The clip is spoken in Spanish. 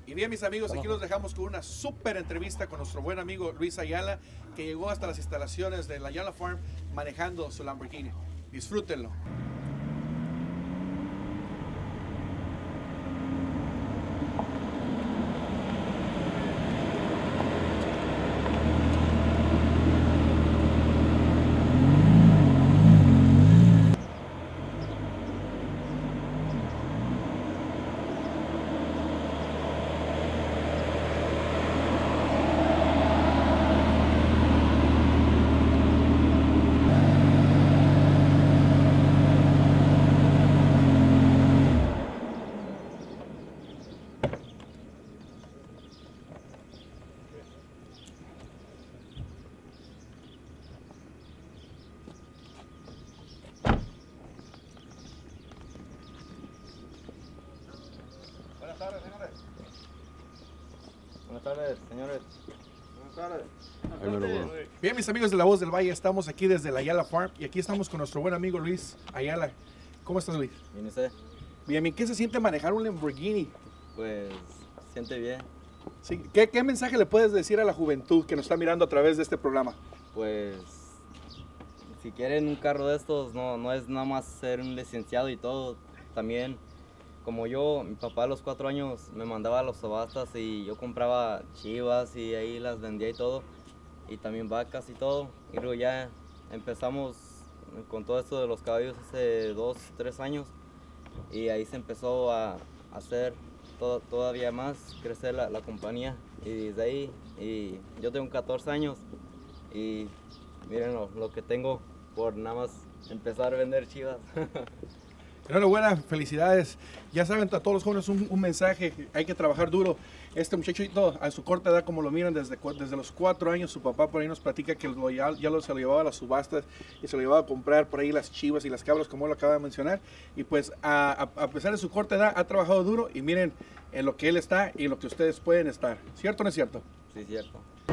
Y bien, mis amigos, aquí los dejamos con una súper entrevista con nuestro buen amigo Luis Ayala, que llegó hasta las instalaciones de la Ayala Farm manejando su Lamborghini. Disfrútenlo. Buenas tardes, señores. Buenas tardes, señores. Buenas tardes. Bien, mis amigos de La Voz del Valle, estamos aquí desde la Ayala Farm y aquí estamos con nuestro buen amigo Luis Ayala. ¿Cómo estás, Luis? ¿Bien usted? Bien, ¿qué se siente manejar un Lamborghini? Pues, siente bien. Sí. ¿Qué mensaje le puedes decir a la juventud que nos está mirando a través de este programa? Pues, si quieren un carro de estos, no es nada más ser un licenciado y todo. También, como yo, mi papá a los 4 años me mandaba a las subastas y yo compraba chivas y ahí las vendía y todo. Y también vacas y todo. Y luego ya empezamos con todo esto de los caballos hace 2, 3 años. Y ahí se empezó a hacer todavía más, crecer la compañía. Y desde ahí, y yo tengo 14 años y miren lo que tengo por nada más empezar a vender chivas. Enhorabuena, felicidades. Ya saben, a todos los jóvenes un mensaje, hay que trabajar duro. Este muchachito a su corta edad, como lo miran, desde los 4 años, su papá por ahí nos platica que se lo llevaba a las subastas y se lo llevaba a comprar por ahí las chivas y las cabras, como él lo acaba de mencionar. Y pues a pesar de su corta edad, ha trabajado duro y miren en lo que él está y en lo que ustedes pueden estar. ¿Cierto o no es cierto? Sí, cierto.